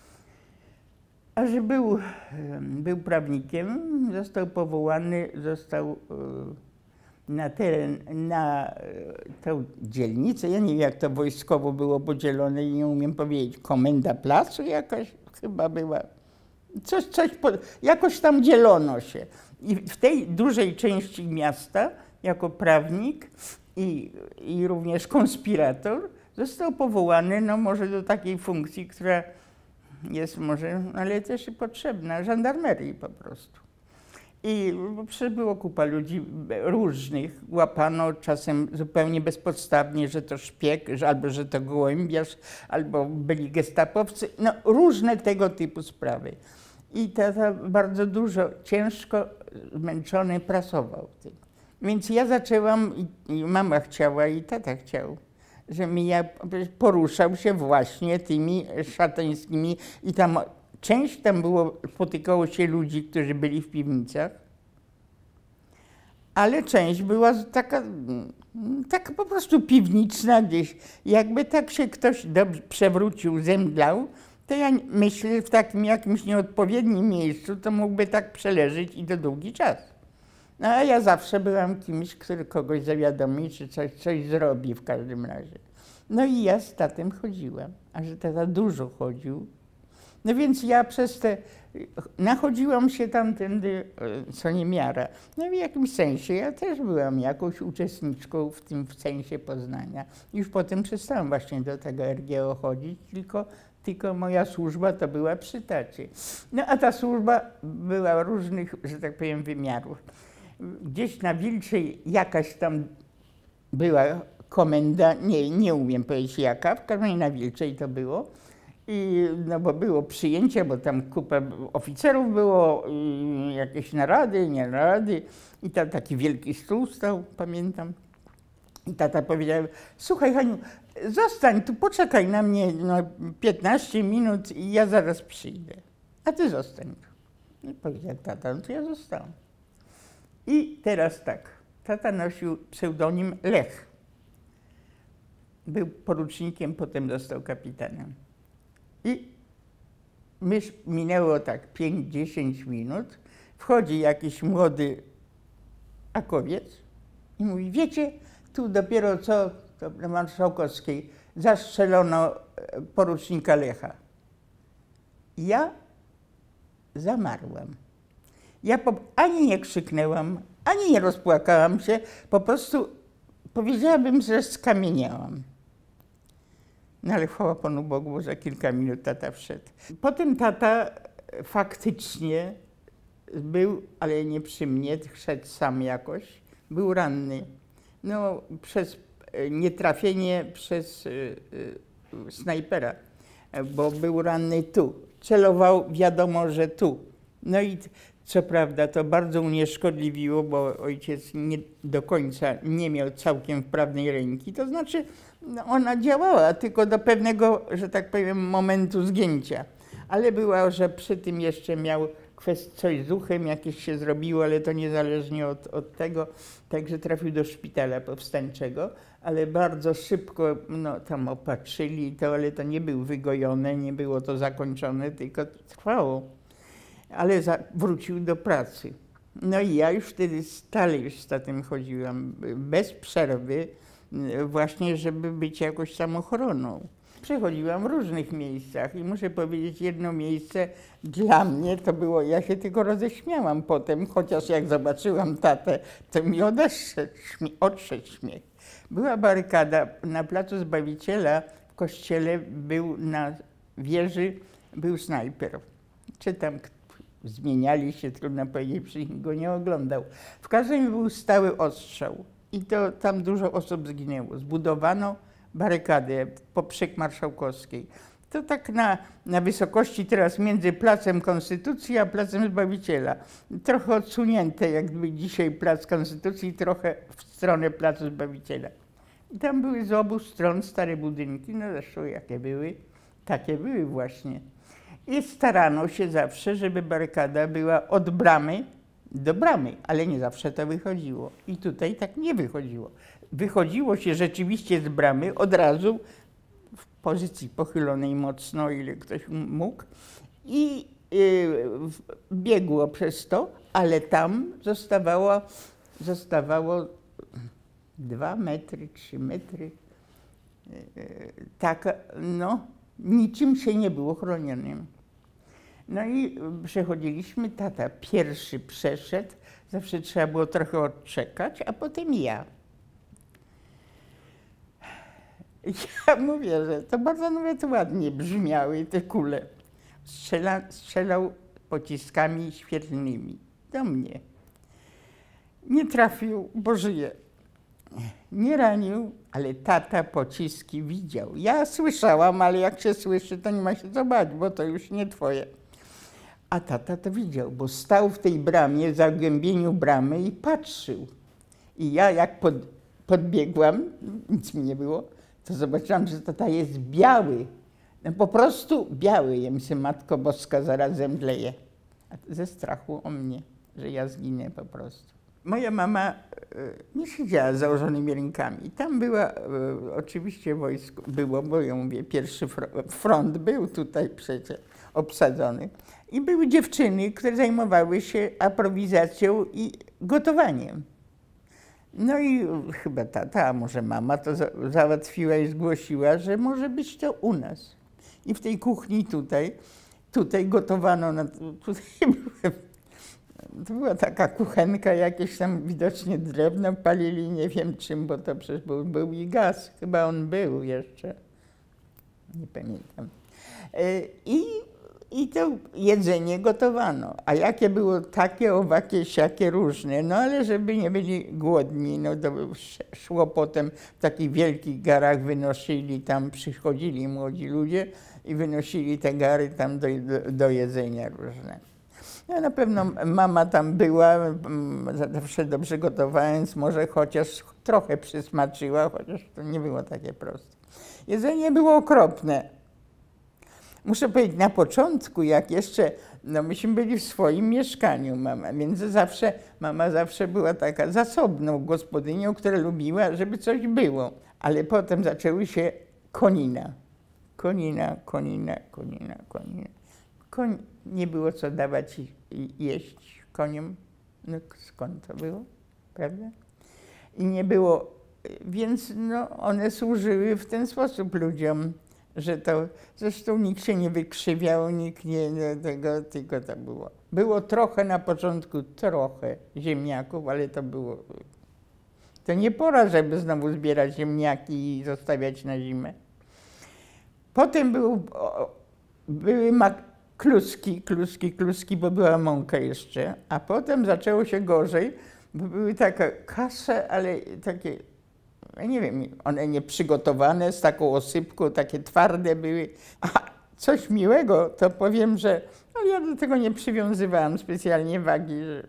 Speaker 1: A że był, był prawnikiem, został powołany, został na teren, na tę dzielnicę, ja nie wiem jak to wojskowo było podzielone, nie umiem powiedzieć, komenda placu jakaś chyba była, coś, coś, jakoś tam dzielono się. I w tej dużej części miasta, jako prawnik i, i również konspirator, został powołany, no może do takiej funkcji, która jest może, ale też i potrzebna, żandarmerii po prostu. I przecież było kupa ludzi różnych, łapano czasem zupełnie bezpodstawnie, że to szpieg, że, albo że to gołębiarz, albo byli gestapowcy, no różne tego typu sprawy. I tata bardzo dużo, ciężko zmęczony pracował tym. Więc ja zaczęłam, i mama chciała, i tata chciał, że ja poruszał się właśnie tymi szatańskimi i tam część tam było, spotykało się ludzi, którzy byli w piwnicach, ale część była taka, taka po prostu piwniczna gdzieś. Jakby tak się ktoś dobrze przewrócił, zemdlał, to ja myślę, że w takim jakimś nieodpowiednim miejscu to mógłby tak przeleżeć i to długi czas. No a ja zawsze byłam kimś, który kogoś zawiadomi, czy coś, coś zrobi w każdym razie. No i ja z tatem chodziłam, a że tata dużo chodził. No więc ja przez te, nachodziłam się tamtędy co niemiara. No w jakimś sensie ja też byłam jakąś uczestniczką w tym w sensie poznania. Już potem przestałam właśnie do tego R G O chodzić, tylko, tylko moja służba to była przy tacie. No a ta służba była różnych, że tak powiem, wymiarów. Gdzieś na Wilczej jakaś tam była komenda, nie, nie umiem powiedzieć jaka, w każdym razie na Wilczej to było. I, no bo było przyjęcie, bo tam kupę oficerów było, i jakieś narady, nie narady. I tam taki wielki stół stał, pamiętam. I tata powiedział, słuchaj Haniu, zostań tu, poczekaj na mnie no, piętnaście minut i ja zaraz przyjdę. A ty zostań tu. I powiedział tata, no to ja zostałam. I teraz tak, tata nosił pseudonim Lech. Był porucznikiem, potem został kapitanem. I myś, minęło tak pięć dziesięć minut, wchodzi jakiś młody akowiec i mówi, wiecie, tu dopiero co to na Marszałkowskiej zastrzelono porucznika Lecha. Ja zamarłam. Ja po, ani nie krzyknęłam, ani nie rozpłakałam się, po prostu powiedziałabym, że skamieniałam. No ale chwała Panu Bogu, bo za kilka minut tata wszedł. Potem tata faktycznie był, ale nie przy mnie, szedł sam jakoś, był ranny. No przez nietrafienie przez y, y, snajpera, bo był ranny tu. Celował, wiadomo, że tu. No i Co prawda to bardzo unieszkodliwiło, bo ojciec nie do końca nie miał całkiem wprawnej ręki. To znaczy no ona działała tylko do pewnego, że tak powiem, momentu zgięcia. Ale była, że przy tym jeszcze miał kwest, coś z uchem jakieś się zrobiło, ale to niezależnie od, od tego. Także trafił do szpitala powstańczego, ale bardzo szybko no, tam opatrzyli to, ale to nie był wygojone, nie było to zakończone, tylko trwało. Ale za, wrócił do pracy. No i ja już wtedy stale już z tatem chodziłam, bez przerwy, właśnie żeby być jakoś tam ochroną. Przechodziłam w różnych miejscach i muszę powiedzieć, jedno miejsce dla mnie to było, ja się tylko roześmiałam potem, chociaż jak zobaczyłam tatę, to mi odeszedł, odszedł śmiech. Była barykada na Placu Zbawiciela, w kościele był na wieży, był snajper. Czy tam zmieniali się, trudno powiedzieć, przecież nikt go nie oglądał. W każdym był stały ostrzał i to tam dużo osób zginęło. Zbudowano barykadę poprzek Marszałkowskiej. To tak na, na wysokości teraz między Placem Konstytucji a Placem Zbawiciela. Trochę odsunięte, jakby dzisiaj Plac Konstytucji, trochę w stronę Placu Zbawiciela. I tam były z obu stron stare budynki, no zresztą jakie były, takie były właśnie. I starano się zawsze, żeby barykada była od bramy do bramy, ale nie zawsze to wychodziło. I tutaj tak nie wychodziło. Wychodziło się rzeczywiście z bramy od razu w pozycji pochylonej mocno, ile ktoś mógł, i yy, biegło przez to, ale tam zostawało, zostawało dwa metry, trzy metry. Yy, tak, no, niczym się nie było chronionym. No i przechodziliśmy, tata pierwszy przeszedł, zawsze trzeba było trochę odczekać, a potem ja. Ja mówię, że to bardzo nawet ładnie brzmiały te kule. Strzela, strzelał pociskami świetlnymi do mnie. Nie trafił, bo żyje. Nie ranił, ale tata pociski widział. Ja słyszałam, ale jak się słyszy, to nie ma się co bać, bo to już nie twoje. A tata to widział, bo stał w tej bramie, zagłębieniu bramy i patrzył. I ja jak pod, podbiegłam, nic mi nie było, to zobaczyłam, że tata jest biały. No po prostu biały. Ja myślę, Matko Boska, zaraz zemdleję. Ze strachu o mnie, że ja zginę po prostu. Moja mama e, nie siedziała z założonymi rękami. Tam była, e, oczywiście wojsko było, bo ja mówię, pierwszy front był tutaj przecież obsadzony. I były dziewczyny, które zajmowały się aprowizacją i gotowaniem. No i chyba tata, a może mama to za załatwiła i zgłosiła, że może być to u nas. I w tej kuchni tutaj, tutaj gotowano, na, tutaj były, to była taka kuchenka, jakieś tam widocznie drewno palili, nie wiem czym, bo to przecież był, był i gaz, chyba on był jeszcze, nie pamiętam. I, i to jedzenie gotowano, a jakie było takie, owakie, siakie, różne, no ale żeby nie byli głodni, no to szło potem w takich wielkich garach, wynosili, tam przychodzili młodzi ludzie i wynosili te gary tam do, do, do jedzenia różne. Ja na pewno mama tam była, zawsze dobrze gotowała, więc może chociaż trochę przysmaczyła, chociaż to nie było takie proste. Jedzenie było okropne. Muszę powiedzieć, na początku, jak jeszcze, no myśmy byli w swoim mieszkaniu, mama, więc zawsze, mama zawsze była taka zasobną gospodynią, która lubiła, żeby coś było. Ale potem zaczęły się konina. Konina, konina, konina, konina. Koń, nie było co dawać i, i jeść koniom. No skąd to było, prawda? I nie było, więc no, one służyły w ten sposób ludziom, że to, zresztą nikt się nie wykrzywiał, nikt nie, nie tego, tylko to było. Było trochę na początku, trochę ziemniaków, ale to było, to nie pora, żeby znowu zbierać ziemniaki i zostawiać na zimę. Potem był, były mak kluski, kluski, kluski, bo była mąka jeszcze, a potem zaczęło się gorzej, bo były takie kasze, ale takie, ja nie wiem, one nieprzygotowane, z taką osypką, takie twarde były. A coś miłego, to powiem, że ale ja do tego nie przywiązywałam specjalnie wagi, że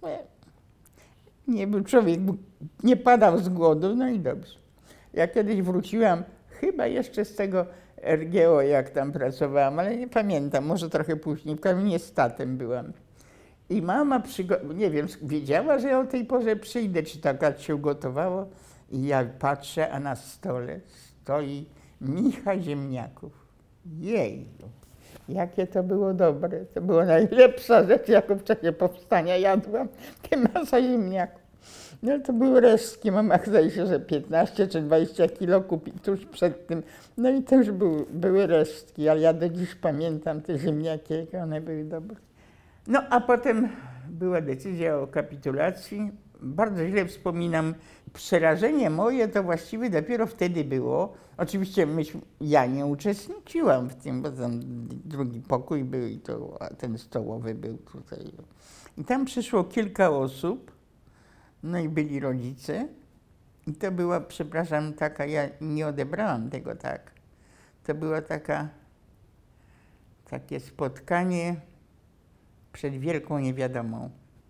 Speaker 1: nie był człowiek, nie padał z głodu, no i dobrze. Ja kiedyś wróciłam, chyba jeszcze z tego R G O, jak tam pracowałam, ale nie pamiętam, może trochę później, w każdym razie statem byłam. I mama, przygo- nie wiem, wiedziała, że ja o tej porze przyjdę, czy tak się ugotowało. I ja patrzę, a na stole stoi micha ziemniaków. Jej, jakie to było dobre. To była najlepsza rzecz, jaką w czasie powstania jadłam. Te masa ziemniaków. No to były resztki, mama zdaje się, że piętnaście czy dwadzieścia kilo kupi tuż przed tym. No i to już były, były resztki, ale ja do dziś pamiętam te ziemniaki, jakie one były dobre. No a potem była decyzja o kapitulacji. Bardzo źle wspominam. Przerażenie moje to właściwie dopiero wtedy było. Oczywiście myśmy, ja nie uczestniczyłam w tym, bo tam drugi pokój był i to, a ten stołowy był tutaj. I tam przyszło kilka osób, no i byli rodzice. I to była, przepraszam, taka, ja nie odebrałam tego tak. To była taka, takie spotkanie przed wielką niewiadomą.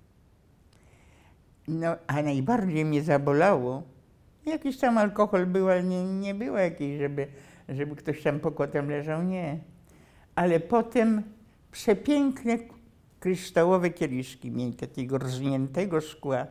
Speaker 1: No, a najbardziej mnie zabolało, jakiś tam alkohol był, ale nie, nie było jakiejś, żeby, żeby ktoś tam pokotem leżał, nie. Ale potem przepiękne kryształowe kieliszki mieli, takiego rżniętego szkła.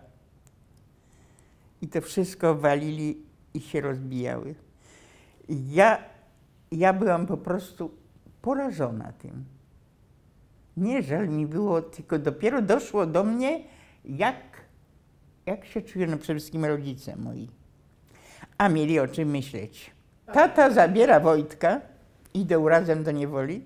Speaker 1: I to wszystko walili i się rozbijały. I ja, ja byłam po prostu porażona tym. Nie żal mi było, tylko dopiero doszło do mnie, jak, jak się czują no przede wszystkim rodzice moi. A mieli o czym myśleć. Tata zabiera Wojtka, idą razem do niewoli,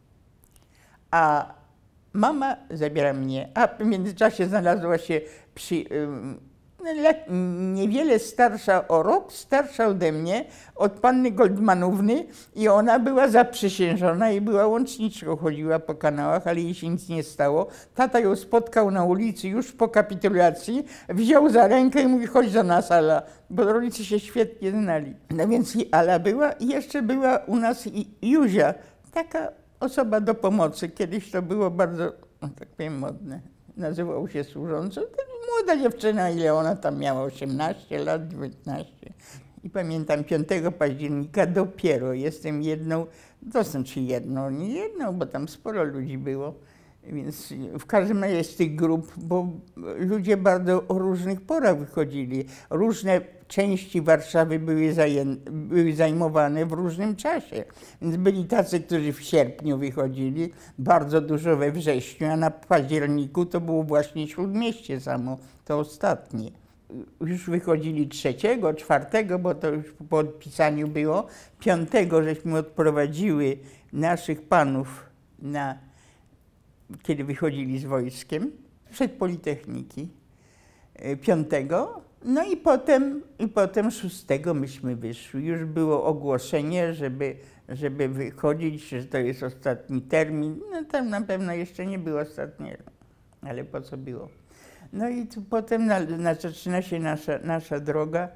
Speaker 1: a mama zabiera mnie. A w międzyczasie znalazła się przy, niewiele starsza o rok, starsza ode mnie, od panny Goldmanówny i ona była zaprzysiężona i była łączniczką, chodziła po kanałach, ale jej się nic nie stało. Tata ją spotkał na ulicy już po kapitulacji, wziął za rękę i mówi, chodź do nas, Ala, bo rodzice się świetnie znali. No więc i Ala była i jeszcze była u nas i Józia, taka osoba do pomocy. Kiedyś to było bardzo, tak powiem, modne. Nazywał się służącą. Młoda dziewczyna, ile ona tam miała, osiemnaście lat, dziewiętnaście. I pamiętam piątego października dopiero jestem jedną, to znaczy jedną, nie jedną, bo tam sporo ludzi było. Więc w każdym razie z tych grup, bo ludzie bardzo o różnych porach wychodzili. Różne części Warszawy były, były zajmowane w różnym czasie. Więc byli tacy, którzy w sierpniu wychodzili, bardzo dużo we wrześniu, a na październiku to było właśnie Śródmieście samo, to ostatnie. Już wychodzili trzeciego, czwartego, bo to już po odpisaniu było. Piątego żeśmy odprowadziły naszych panów na kiedy wychodzili z wojskiem, przed Politechniki, piątego, no i potem, i potem szóstego myśmy wyszli. Już było ogłoszenie, żeby, żeby wychodzić, że to jest ostatni termin. No tam na pewno jeszcze nie było ostatniego, ale po co było. No i tu potem na, na, zaczyna się nasza, nasza droga.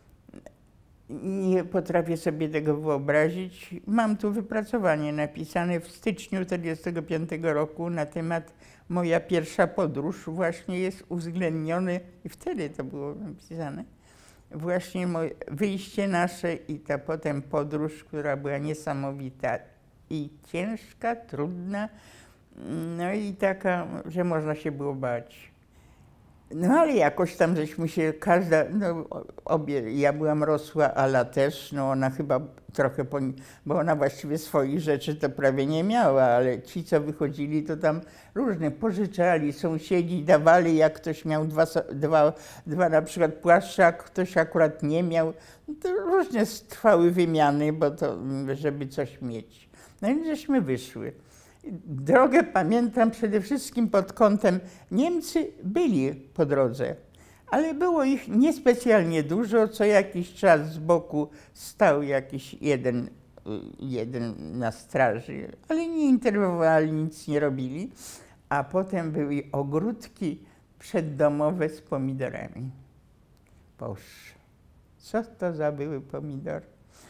Speaker 1: Nie potrafię sobie tego wyobrazić. Mam tu wypracowanie napisane w styczniu tysiąc dziewięćset czterdziestego piątego roku na temat moja pierwsza podróż. Właśnie jest uwzględniony, i wtedy to było napisane, właśnie moje wyjście nasze i ta potem podróż, która była niesamowita i ciężka, trudna, no i taka, że można się było bać. No ale jakoś tam żeśmy się, każda, no obie, ja byłam rosła, Ala też, no ona chyba trochę, po, bo ona właściwie swoich rzeczy to prawie nie miała, ale ci, co wychodzili, to tam różne pożyczali, sąsiedzi dawali, jak ktoś miał dwa, dwa, dwa na przykład płaszcze, a ktoś akurat nie miał. No to różne trwały wymiany, bo to, żeby coś mieć. No i żeśmy wyszły. Drogę pamiętam przede wszystkim pod kątem, Niemcy byli po drodze, ale było ich niespecjalnie dużo, co jakiś czas z boku stał jakiś jeden, jeden na straży, ale nie interweniowali, nic nie robili, a potem były ogródki przeddomowe z pomidorami. Boże, co to za były pomidory?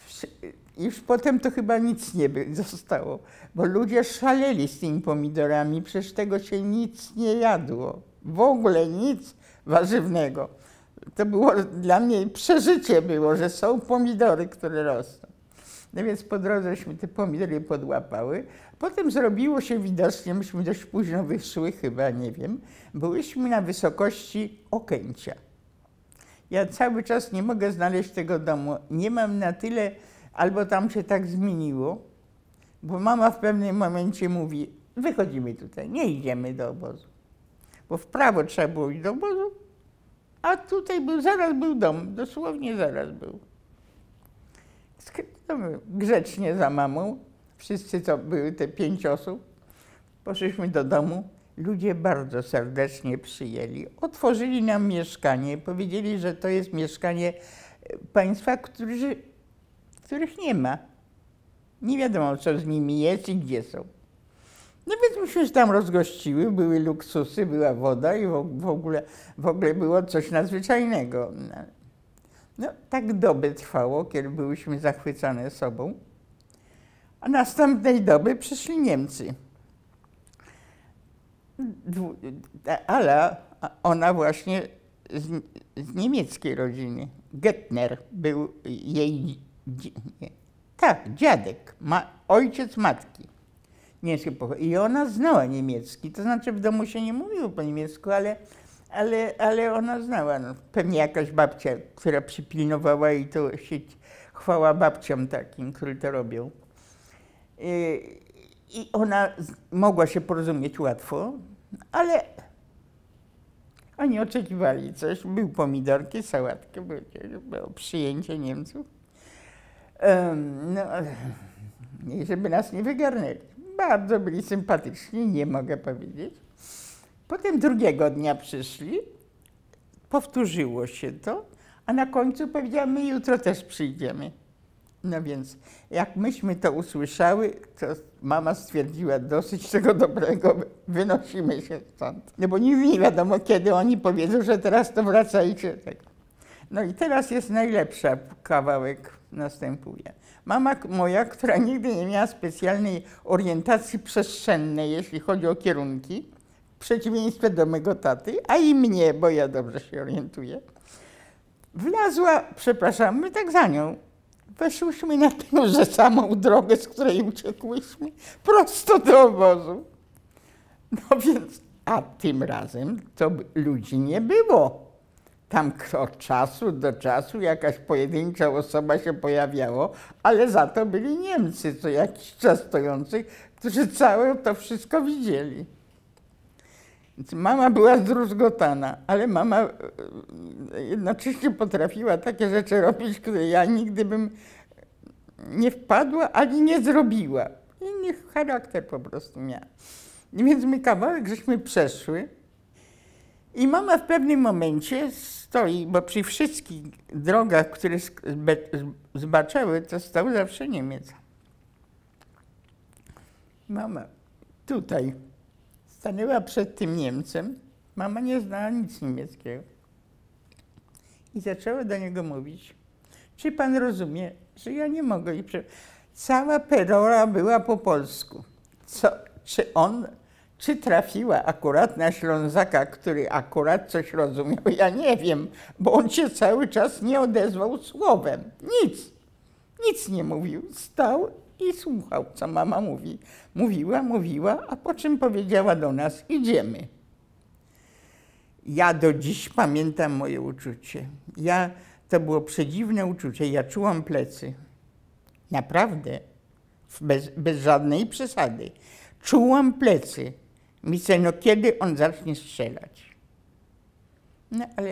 Speaker 1: już potem to chyba nic nie by zostało, bo ludzie szaleli z tymi pomidorami, przecież tego się nic nie jadło, w ogóle nic warzywnego. To było dla mnie przeżycie było, że są pomidory, które rosną. No więc po drodześmy te pomidory podłapały. Potem zrobiło się widocznie, myśmy dość późno wyszły chyba, nie wiem, byłyśmy na wysokości Okęcia. Ja cały czas nie mogę znaleźć tego domu. Nie mam na tyle, albo tam się tak zmieniło, bo mama w pewnym momencie mówi, wychodzimy tutaj, nie idziemy do obozu. Bo w prawo trzeba było iść do obozu, a tutaj był, zaraz był dom, dosłownie zaraz był. Grzecznie za mamą, wszyscy to były te pięć osób, poszliśmy do domu. Ludzie bardzo serdecznie przyjęli. Otworzyli nam mieszkanie, powiedzieli, że to jest mieszkanie państwa, którzy, których nie ma. Nie wiadomo, co z nimi jest i gdzie są. No więc myśmy się tam rozgościły, były luksusy, była woda i w ogóle, w ogóle było coś nadzwyczajnego. No, tak doby trwało, kiedy byłyśmy zachwycone sobą. A następnej doby przyszli Niemcy. Ala, ona właśnie z, z niemieckiej rodziny. Gettner był jej, nie, tak, dziadek, ma, ojciec matki. Niemieckie I ona znała niemiecki, to znaczy w domu się nie mówiło po niemiecku, ale, ale, ale ona znała. No, pewnie jakaś babcia, która przypilnowała i to się chwała babciom takim, które to robią. I, I ona mogła się porozumieć łatwo, ale oni oczekiwali coś. Był pomidorki, sałatkę, było przyjęcie Niemców. Um, no, i żeby nas nie wygarnęli. Bardzo byli sympatyczni, nie mogę powiedzieć. Potem drugiego dnia przyszli, powtórzyło się to, a na końcu powiedziałam, my jutro też przyjdziemy. No więc jak myśmy to usłyszały, to mama stwierdziła, dosyć tego dobrego, wynosimy się stąd. No bo nigdy nie wiadomo, kiedy oni powiedzą, że teraz to wracajcie. No i teraz jest najlepsza, kawałek następuje. Mama moja, która nigdy nie miała specjalnej orientacji przestrzennej, jeśli chodzi o kierunki, w przeciwieństwie do mego taty, a i mnie, bo ja dobrze się orientuję, wlazła, przepraszam, my tak za nią, weszłyśmy na tę samą drogę, z której uciekłyśmy, prosto do obozu. No więc, a tym razem to ludzi nie było. Tam od czasu do czasu jakaś pojedyncza osoba się pojawiało, ale za to byli Niemcy, co jakiś czas stojący, którzy całe to wszystko widzieli. Więc mama była zdruzgotana, ale mama jednocześnie potrafiła takie rzeczy robić, które ja nigdy bym nie wpadła, ani nie zrobiła. Inny charakter po prostu miała. I więc my kawałek żeśmy przeszły i mama w pewnym momencie stoi, bo przy wszystkich drogach, które zbaczały, to stał zawsze Niemiec. Mama tutaj stanęła przed tym Niemcem, mama nie znała nic niemieckiego i zaczęła do niego mówić, czy pan rozumie, że ja nie mogę i prze... Cała perora była po polsku. Co, czy on, czy trafiła akurat na Ślązaka, który akurat coś rozumiał, ja nie wiem, bo on się cały czas nie odezwał słowem, nic, nic nie mówił, stał i słuchał, co mama mówi. Mówiła, mówiła, a po czym powiedziała do nas, idziemy. Ja do dziś pamiętam moje uczucie. Ja, to było przedziwne uczucie, ja czułam plecy. Naprawdę, bez, bez żadnej przesady. Czułam plecy. Myślę, no kiedy on zacznie strzelać? No ale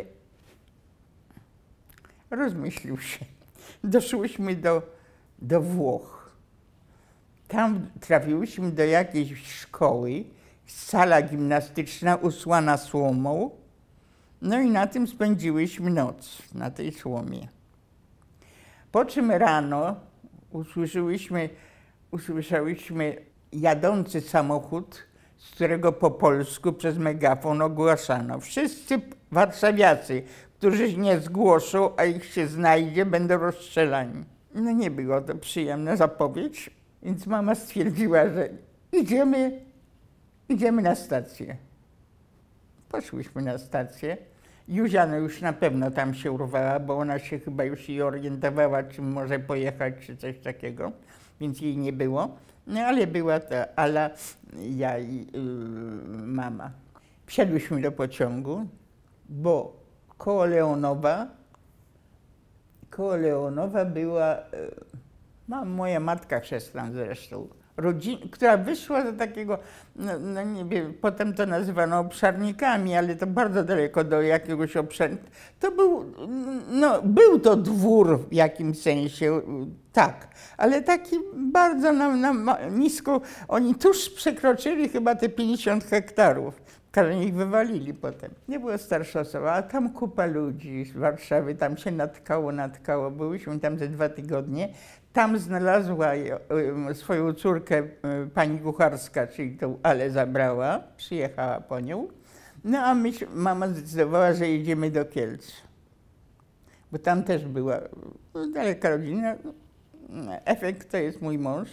Speaker 1: rozmyślił się. Doszłyśmy do, do Włoch. Tam trafiłyśmy do jakiejś szkoły, sala gimnastyczna usłana słomą. No i na tym spędziłyśmy noc, na tej słomie. Po czym rano usłyszałyśmy, usłyszałyśmy jadący samochód, z którego po polsku przez megafon ogłaszano. Wszyscy warszawiacy, którzy się nie zgłoszą, a ich się znajdzie, będą rozstrzelani. No nie było to przyjemna zapowiedź, więc mama stwierdziła, że idziemy, idziemy na stację. Poszłyśmy na stację. Józia no już na pewno tam się urwała, bo ona się chyba już i orientowała, czym może pojechać, czy coś takiego, więc jej nie było. No ale była ta Ala, ja i yy, mama. Wsiadłyśmy do pociągu, bo koło Leonowa, koło Leonowa była, yy, no, moja matka chrzestna zresztą, rodzin, która wyszła do takiego, no, no nie wiem, potem to nazywano obszarnikami, ale to bardzo daleko do jakiegoś obszaru. To był, no, był to dwór w jakimś sensie, tak, ale taki bardzo na, na, nisko, oni tuż przekroczyli chyba te pięćdziesiąt hektarów. Każdy ich wywalili potem. Nie było starsza osoba, a tam kupa ludzi z Warszawy, tam się natkało, natkało. Byłyśmy tam ze dwa tygodnie. Tam znalazła swoją córkę pani kucharska, czyli tą Ale zabrała, przyjechała po nią. No a myśl, mama zdecydowała, że jedziemy do Kielc. Bo tam też była daleka rodzina. Efekt to jest mój mąż.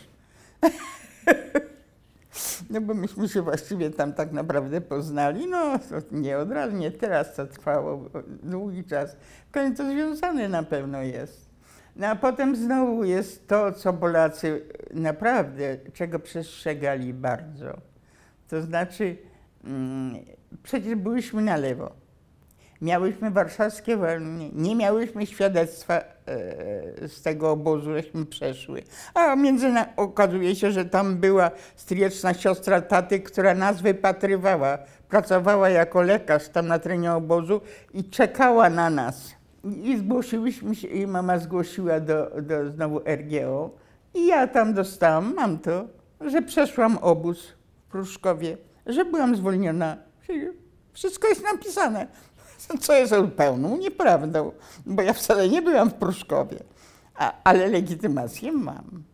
Speaker 1: No bo myśmy się właściwie tam tak naprawdę poznali, no to nie od razu, nie teraz to trwało długi czas. Koniec to związane na pewno jest. No a potem znowu jest to, co Polacy naprawdę, czego przestrzegali bardzo. To znaczy, mm, przecież byliśmy na lewo. Miałyśmy warszawskie wolnie, nie miałyśmy świadectwa e, z tego obozu, żeśmy przeszły. A między na, okazuje się, że tam była stryjeczna siostra taty, która nas wypatrywała. Pracowała jako lekarz tam na terenie obozu i czekała na nas. I zgłosiłyśmy się, i mama zgłosiła do, do znowu R G O. I ja tam dostałam, mam to, że przeszłam obóz w Pruszkowie, że byłam zwolniona. Wszystko jest napisane. Co jest pełną nieprawdą, bo ja wcale nie byłam w Pruszkowie, a, ale legitymację mam.